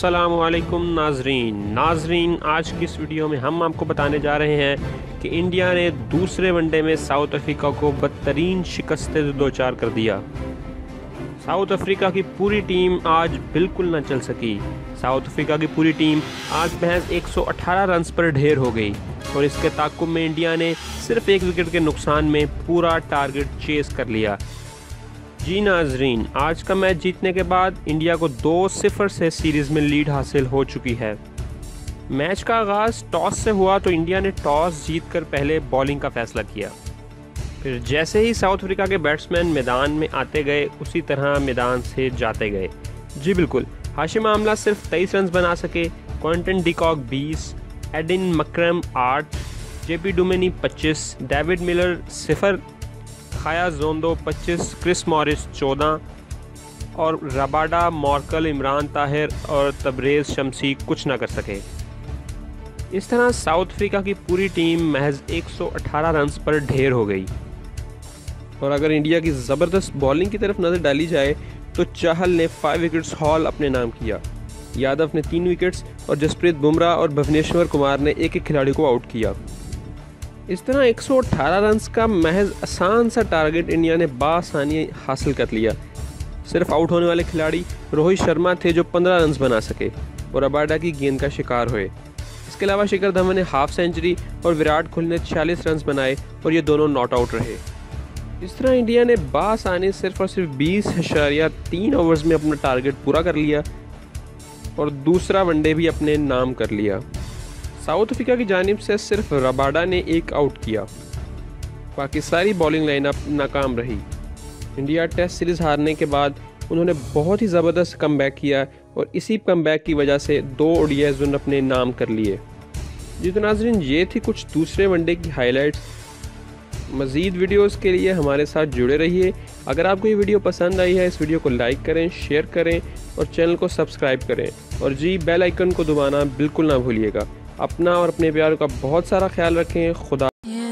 अस्सलामुअलैकुम नाजरीन, आज की इस वीडियो में हम आपको बताने जा रहे हैं कि इंडिया ने दूसरे वनडे में साउथ अफ्रीका को बदतरीन शिकस्त से दो चार कर दिया। साउथ अफ्रीका की पूरी टीम आज बिल्कुल न चल सकी। साउथ अफ्रीका की पूरी टीम आज महज 118 रन्स पर ढेर हो गई और इसके ताक़ुब में इंडिया ने सिर्फ एक विकेट के नुकसान में पूरा टारगेट चेस कर लिया। जी नाजरीन, आज का मैच जीतने के बाद इंडिया को 2-0 से सीरीज़ में लीड हासिल हो चुकी है। मैच का आगाज़ टॉस से हुआ तो इंडिया ने टॉस जीतकर पहले बॉलिंग का फैसला किया। फिर जैसे ही साउथ अफ्रीका के बैट्समैन मैदान में आते गए उसी तरह मैदान से जाते गए। जी बिल्कुल, हाशिम आमला सिर्फ 23 रन बना सके, Quinton de Kock 20, Aiden Markram 8, JP Duminy 25, David Miller 0, खाया जोंदो 25, क्रिस मॉरिस 14 और रबाडा, मॉर्कल, इमरान ताहिर और तबरेज़ शमसी कुछ ना कर सके। इस तरह साउथ अफ्रीका की पूरी टीम महज 118 रन्स पर ढेर हो गई। और अगर इंडिया की ज़बरदस्त बॉलिंग की तरफ नज़र डाली जाए तो चाहल ने 5 विकेट्स हॉल अपने नाम किया, यादव ने 3 विकेट्स और जसप्रीत बुमराह और भुवनेश्वर कुमार ने एक खिलाड़ी को आउट किया। इस तरह 118 रन्स का महज आसान सा टारगेट इंडिया ने बासानी हासिल कर लिया। सिर्फ आउट होने वाले खिलाड़ी रोहित शर्मा थे जो 15 रन्स बना सके और रबाडा की गेंद का शिकार हुए। इसके अलावा शिखर धवन ने हाफ सेंचुरी और विराट कोहली ने 46 रन्स बनाए और ये दोनों नॉट आउट रहे। इस तरह इंडिया ने बासानी सिर्फ और सिर्फ 20.3 ओवर्स में अपना टारगेट पूरा कर लिया और दूसरा वनडे भी अपने नाम कर लिया। साउथ अफ्रीका की जानिब से सिर्फ रबाडा ने एक आउट किया, बाकी सारी बॉलिंग लाइनअप नाकाम रही। इंडिया टेस्ट सीरीज़ हारने के बाद उन्होंने बहुत ही ज़बरदस्त कमबैक किया और इसी कमबैक की वजह से 2 ODIs उन्होंने अपने नाम कर लिए। जी तो नाज़रीन, ये थी कुछ दूसरे वनडे की हाइलाइट्स। मज़ीद वीडियोस के लिए हमारे साथ जुड़े रहिए। अगर आपको ये वीडियो पसंद आई है, इस वीडियो को लाइक करें, शेयर करें और चैनल को सब्सक्राइब करें और जी बेल आइकन को दबाना बिल्कुल ना भूलिएगा। अपना और अपने प्यार का बहुत सारा ख्याल रखें। खुदा